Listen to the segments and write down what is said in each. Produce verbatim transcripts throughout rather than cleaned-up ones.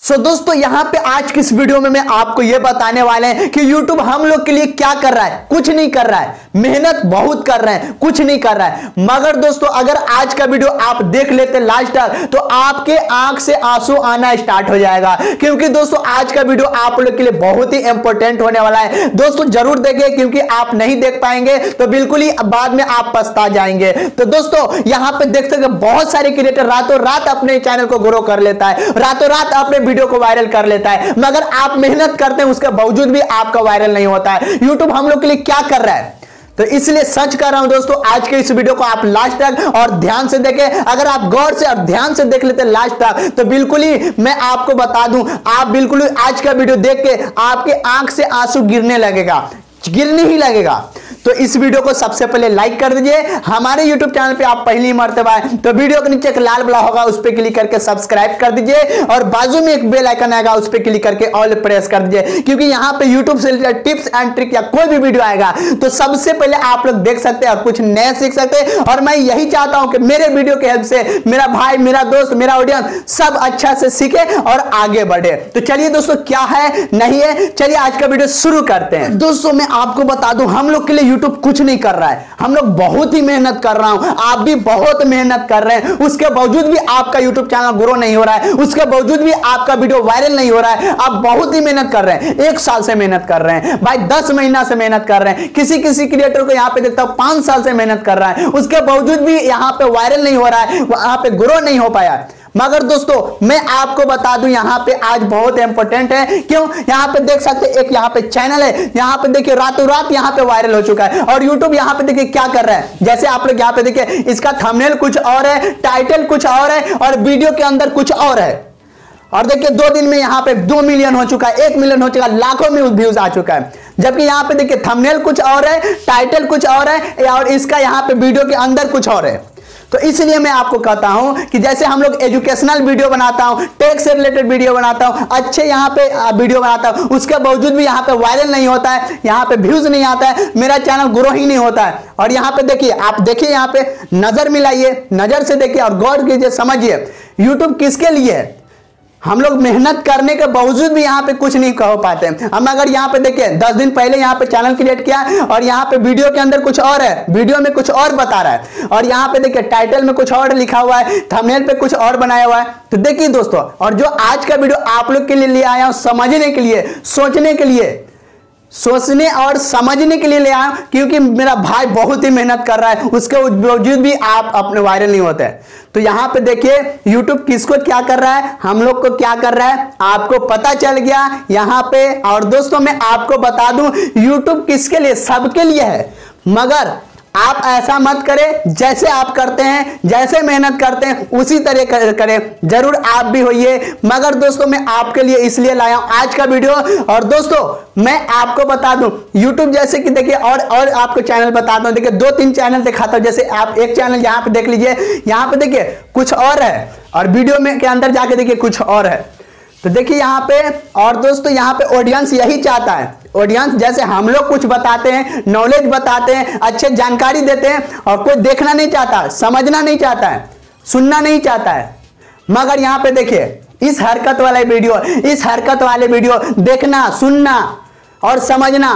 सो so, दोस्तों यहां पे आज की इस वीडियो में मैं आपको यह बताने वाले हैं कि YouTube हम लोग के लिए क्या कर रहा है। कुछ नहीं कर रहा है, मेहनत बहुत कर रहे हैं, कुछ नहीं कर रहा है। मगर दोस्तों अगर आज का वीडियो आप देख लेते लास्ट तक तो आपके आंख से आंसू आना स्टार्ट हो जाएगा, क्योंकि दोस्तों आज का वीडियो आप लोग के लिए बहुत ही इंपॉर्टेंट होने वाला है। दोस्तों जरूर देखें, क्योंकि आप नहीं देख पाएंगे तो बिल्कुल ही बाद में आप पछता जाएंगे। तो दोस्तों यहां पे देख सकते बहुत सारे क्रिएटर रातों रात अपने चैनल को ग्रो कर लेता है, रातों रात अपने वीडियो को वायरल कर लेता है, मगर आप मेहनत करते हैं उसके बावजूद भी आपका वायरल नहीं होता है। YouTube हम लोग के लिए क्या कर रहा है, तो इसलिए सच कर रहा हूं दोस्तों आज के इस वीडियो को आप लास्ट तक और ध्यान से देखें। अगर आप गौर से और ध्यान से देख लेते लास्ट तक तो बिल्कुल ही मैं आपको बता दूं, आप बिल्कुल ही आज का वीडियो देख के आपके आंख से आंसू गिरने लगेगा, गिरने ही लगेगा। तो इस वीडियो को सबसे पहले लाइक कर दीजिए। हमारे YouTube चैनल पे आप पहली मर्तबा आए तो वीडियो के नीचे एक लाल बटन होगा, उस पर क्लिक करके सब्सक्राइब कर दीजिए और बाजू में एक बेल आइकन आएगा, उस पर क्लिक करके ऑल प्रेस कर दीजिए, क्योंकि यहाँ पे YouTube से रिलेटेड टिप्स एंड ट्रिक या कोई भी वीडियो आएगा तो सबसे पहले आप लोग देख सकते हैं और कुछ नया सीख सकते हैं। और मैं यही चाहता हूं कि मेरे वीडियो की हेल्प से मेरा भाई, मेरा दोस्त, मेरा ऑडियंस सब अच्छा से सीखे और आगे बढ़े। तो चलिए दोस्तों क्या है नहीं है, चलिए आज का वीडियो शुरू करते हैं। दोस्तों मैं आपको बता दूं हम लोग के लिए YouTube कुछ नहीं कर रहा है, हम लोग बहुत ही मेहनत कर रहा हूं, आप भी बहुत मेहनत कर रहे हैं, उसके बावजूद भी आपका YouTube चैनल ग्रो नहीं हो रहा है, उसके बावजूद भी आपका वीडियो वायरल नहीं हो रहा है। आप बहुत ही मेहनत कर रहे हैं, एक साल से मेहनत कर रहे हैं भाई, दस महीना से मेहनत कर रहे हैं, किसी किसी क्रिएटर को यहां पे देखता हूं पांच साल से मेहनत कर रहा है, उसके बावजूद भी यहां पे वायरल नहीं हो रहा है, वहां पे ग्रो नहीं हो पाया। मगर दोस्तों मैं आपको बता दूं यहां पे आज बहुत इंपॉर्टेंट है। क्यों? यहां पे देख सकते एक यहां पे चैनल है, यहां पे देखिए रातों रात यहां पे वायरल हो चुका है और YouTube यहां पे देखिए क्या कर रहा है। जैसे आप लोग यहां पे देखिए इसका थंबनेल कुछ और है, टाइटल कुछ और है और वीडियो के अंदर कुछ और है। और देखिए दो दिन में यहां पे दो मिलियन हो चुका है, एक मिलियन हो चुका है, लाखों में व्यूज आ चुका है। जबकि यहां पे देखिए थंबनेल कुछ और है, टाइटल कुछ और है और इसका यहां पे वीडियो के अंदर कुछ और है। तो इसलिए मैं आपको कहता हूं कि जैसे हम लोग एजुकेशनल वीडियो बनाता हूं, टेक से रिलेटेड वीडियो बनाता हूं, अच्छे यहां पे वीडियो बनाता हूं, उसके बावजूद भी यहां पे वायरल नहीं होता है, यहां पे व्यूज नहीं आता है, मेरा चैनल ग्रो ही नहीं होता है। और यहां पे देखिए, आप देखिए यहां पे नजर मिलाइए, नजर से देखिए और गौर कीजिए, समझिए YouTube किसके लिए है। हम लोग मेहनत करने के बावजूद भी यहाँ पे कुछ नहीं कह पाते। हम अगर यहाँ पे देखें दस दिन पहले यहाँ पे चैनल क्रिएट किया और यहाँ पे वीडियो के अंदर कुछ और है, वीडियो में कुछ और बता रहा है और यहाँ पे देखिए टाइटल में कुछ और लिखा हुआ है, थंबनेल पे कुछ और बनाया हुआ है। तो देखिए दोस्तों, और जो आज का वीडियो आप लोग के लिए ले आया हूं समझने के लिए, सोचने के लिए, सोचने और समझने के लिए ले आया, क्योंकि मेरा भाई बहुत ही मेहनत कर रहा है, उसके बावजूद भी आप अपने वायरल नहीं होते। तो यहां पे देखिए YouTube किसको क्या कर रहा है, हम लोग को क्या कर रहा है, आपको पता चल गया यहां पे। और दोस्तों मैं आपको बता दूं YouTube किसके लिए, सबके लिए है। मगर आप ऐसा मत करें, जैसे आप करते हैं, जैसे मेहनत करते हैं उसी तरह करें, जरूर आप भी होइए। मगर दोस्तों मैं आपके लिए इसलिए लाया हूं आज का वीडियो। और दोस्तों मैं आपको बता दूं YouTube जैसे कि देखिए और और आपको चैनल बताता हूं, देखिए दो तीन चैनल दिखाता हूं। जैसे आप एक चैनल यहां पे देख लीजिए, यहां पे देखिए कुछ और है और वीडियो में के अंदर जाके देखिए कुछ और है। तो देखिए यहाँ पे, और दोस्तों यहाँ पे ऑडियंस यही चाहता है, ऑडियंस जैसे हम लोग कुछ बताते हैं, नॉलेज बताते हैं, अच्छे जानकारी देते हैं और कोई देखना नहीं चाहता, समझना नहीं चाहता है, सुनना नहीं चाहता है। मगर यहाँ पे देखिए इस हरकत वाले वीडियो, इस हरकत वाले वीडियो देखना, सुनना और समझना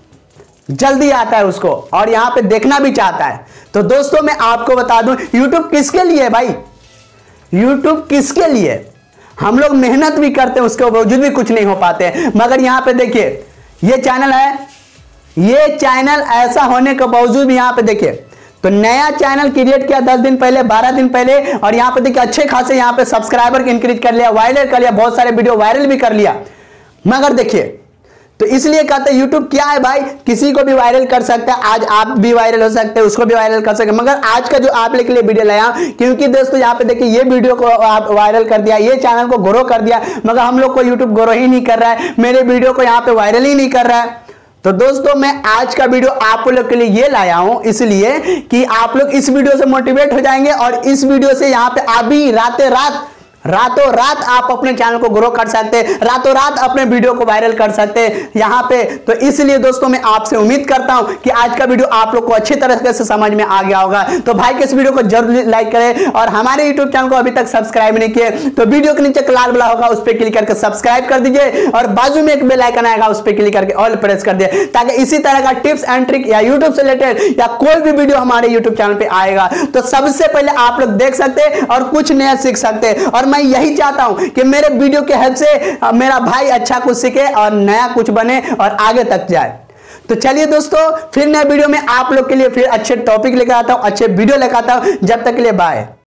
जल्दी आता है उसको, और यहाँ पे देखना भी चाहता है। तो दोस्तों मैं आपको बता दूं YouTube किसके लिए है भाई, YouTube किसके लिए। हम लोग मेहनत भी करते हैं, उसके बावजूद भी कुछ नहीं हो पाते। मगर यहां पे देखिए ये चैनल है, ये चैनल ऐसा होने के बावजूद भी यहां पे देखिए, तो नया चैनल क्रिएट किया दस दिन पहले, बारह दिन पहले, और यहां पे देखिए अच्छे खासे यहां पे सब्सक्राइबर इंक्रीज कर लिया, वायरल कर लिया, बहुत सारे वीडियो वायरल भी कर लिया। मगर देखिए तो इसलिए कहते हैं YouTube क्या है भाई, किसी को भी वायरल कर सकता है। आज आप भी वायरल हो सकते हैं, उसको भी वायरल कर सकते हैं। मगर आज का जो आप लोग के लिए वीडियो लाया, क्योंकि दोस्तों यहाँ पे देखिए ये वीडियो को आप वायरल कर दिया, ये चैनल को ग्रो कर दिया, मगर हम लोग को YouTube ग्रो ही नहीं कर रहा है, मेरे वीडियो को यहाँ पे वायरल ही नहीं कर रहा है। तो दोस्तों मैं आज का वीडियो आप लोग के लिए ये लाया हूं इसलिए कि आप लोग इस वीडियो से मोटिवेट हो जाएंगे और इस वीडियो से यहाँ पे आप भी रातें रात रातों रात आप अपने चैनल को ग्रो कर सकते हैं, रातों रात अपने वीडियो को वायरल कर सकते हैं यहां पे। तो इसलिए दोस्तों मैं आपसे उम्मीद करता हूं कि आज का वीडियो आप लोग को अच्छी तरह से समझ में आ गया होगा। तो भाई के इस वीडियो को जरूर लाइक करें और हमारे यूट्यूब चैनल को अभी तक सब्सक्राइब नहीं किए तो वीडियो के नीचे लाल वाला होगा उस पर क्लिक करके सब्सक्राइब कर दीजिए और बाजू में एक बेल आइकन आएगा उस पर क्लिक करके ऑल प्रेस कर दिए, ताकि इसी तरह का टिप्स एंड ट्रिक या यूट्यूब से रिलेटेड या कोई भी वीडियो हमारे यूट्यूब चैनल पे आएगा तो सबसे पहले आप लोग देख सकते हैं और कुछ नया सीख सकते हैं। और मैं यही चाहता हूं कि मेरे वीडियो के हेल्प से मेरा भाई अच्छा कुछ सीखे और नया कुछ बने और आगे तक जाए। तो चलिए दोस्तों, फिर नए वीडियो में आप लोग के लिए फिर अच्छे टॉपिक लेकर आता हूं, अच्छे वीडियो लेकर आता हूं। जब तक के लिए बाय।